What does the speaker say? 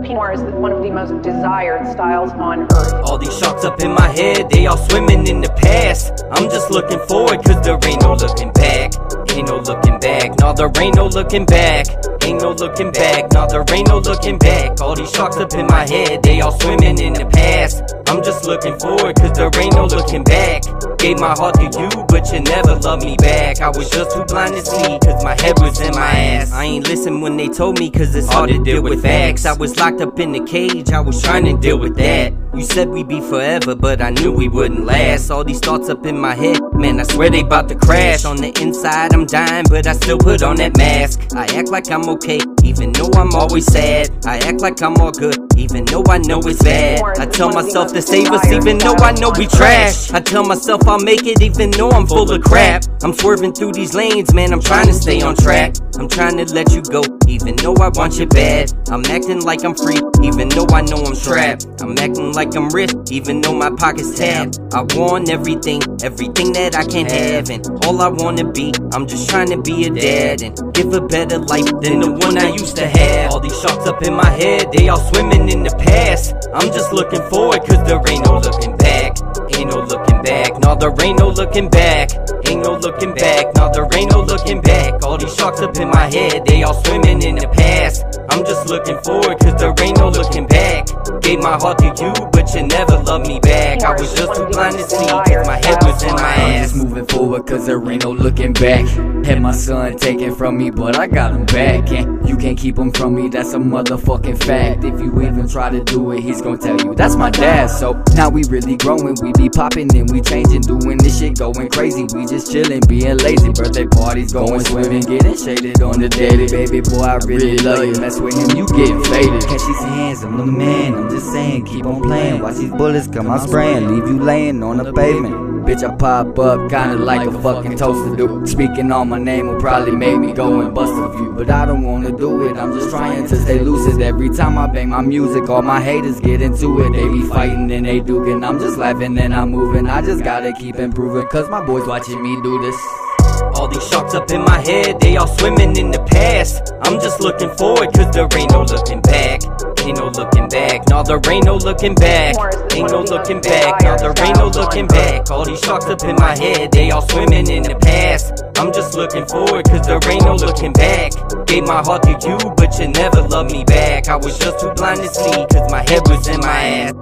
Pinot is one of the most desired styles on earth. All these sharks up in my head, they all swimming in the past. I'm just looking forward, cause there ain't no looking back. Ain't no looking back, no there ain't no looking back. Ain't no looking back, no there ain't no looking back. All these sharks up in my head, they all swimming in the past. I'm just looking forward, cause there ain't no looking back. Gave my heart to you, but you never loved me back. I was just too blind to see, cause my head was in my ass. I ain't listen when they told me, cause it's hard to deal with facts. I was locked up in the cage, I was trying to deal with that. You said we'd be forever, but I knew we wouldn't last. All these thoughts up in my head, man, I swear they bout to crash. On the inside I'm dying, but I still put on that mask. I act like I'm okay, even though I'm always sad. I act like I'm all good, even though I know it's bad. I tell myself to save us, even though I know we trash. I tell myself I'll make it, even though I'm full of crap. I'm swerving through these lanes, man, I'm trying to stay on track. I'm trying to let you go, even though I want you bad. I'm acting like I'm free, even though I know I'm trapped. I'm acting like I'm rich, even though my pocket's tapped. I want everything that I can't have. And all I wanna be, I'm just trying to be a dad and give a better life than the one I used to have. All these sharks up in my head, they all swimming in the past. I'm just looking forward, cause there ain't no looking back. Ain't no looking back, no there ain't no looking back. Ain't no looking back, no there ain't no looking back. All these sharks up in my head, they all swimming in the past. I'm just looking forward, cause there ain't no looking back. Gave my heart to you, but you never loved me back. I was just too blind to see, cause my head was in my ass. I'm just moving forward, cause there ain't no looking back. Had my son taken from me, but I got him back. And you can't keep him from me, that's a motherfucking fact. If you even try to do it, he's gonna tell you that's my dad. So now we really growing, we be popping and we changing, doing this shit, going crazy. We just chilling, being lazy, birthday parties, going swimming, getting shaded on the daily. Baby boy, I really love you, mess with him, you getting faded. Catch these hands, I'm the man, I'm just saying, keep on playing. Watch these bullets come out spraying, leave you laying on the pavement. Bitch, I pop up, kinda like a fucking toaster do. Speaking on my name will probably make me go and bust a few, but I don't wanna do it, I'm just trying to stay lucid. Every time I bang my music, all my haters get into it. They be fighting and they duking, I'm just laughing and I'm moving. I just gotta keep improving, cause my boys watching me do this. All these sharks up in my head, they all swimming in the past. I'm just looking forward, cause there ain't no looking back. Ain't no looking back, no there ain't no looking back. Ain't no looking back, no there ain't no looking back. All these sharks up in my head, they all swimming in the past. I'm just looking forward, cause there ain't no looking back. Gave my heart to you, but you never loved me back. I was just too blind to see, cause my head was in my ass.